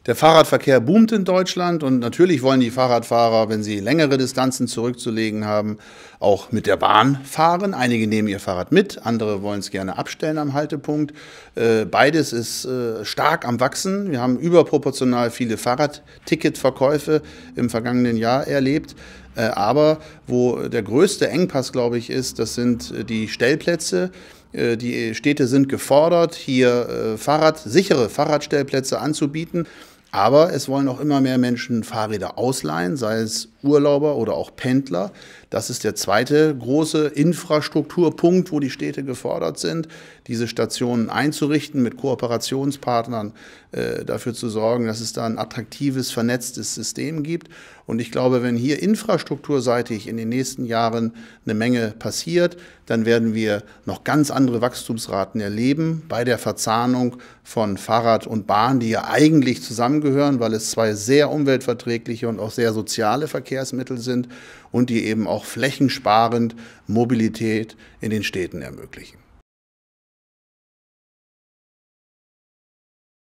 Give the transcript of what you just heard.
Der Fahrradverkehr boomt in Deutschland und natürlich wollen die Fahrradfahrer, wenn sie längere Distanzen zurückzulegen haben, auch mit der Bahn fahren. Einige nehmen ihr Fahrrad mit, andere wollen es gerne abstellen am Haltepunkt. Beides ist stark am Wachsen. Wir haben überproportional viele Fahrradticketverkäufe im vergangenen Jahr erlebt. Aber wo der größte Engpass, glaube ich, ist, das sind die Stellplätze. Die Städte sind gefordert, hier sichere Fahrradstellplätze anzubieten. Aber es wollen auch immer mehr Menschen Fahrräder ausleihen, sei es Urlauber oder auch Pendler. Das ist der zweite große Infrastrukturpunkt, wo die Städte gefordert sind, diese Stationen einzurichten, mit Kooperationspartnern dafür zu sorgen, dass es da ein attraktives, vernetztes System gibt. Und ich glaube, wenn hier infrastrukturseitig in den nächsten Jahren eine Menge passiert, dann werden wir noch ganz andere Wachstumsraten erleben bei der Verzahnung von Fahrrad und Bahn, die ja eigentlich zusammengehören, weil es zwei sehr umweltverträgliche und auch sehr soziale Verkehrsmittel sind und die eben auch flächensparend Mobilität in den Städten ermöglichen.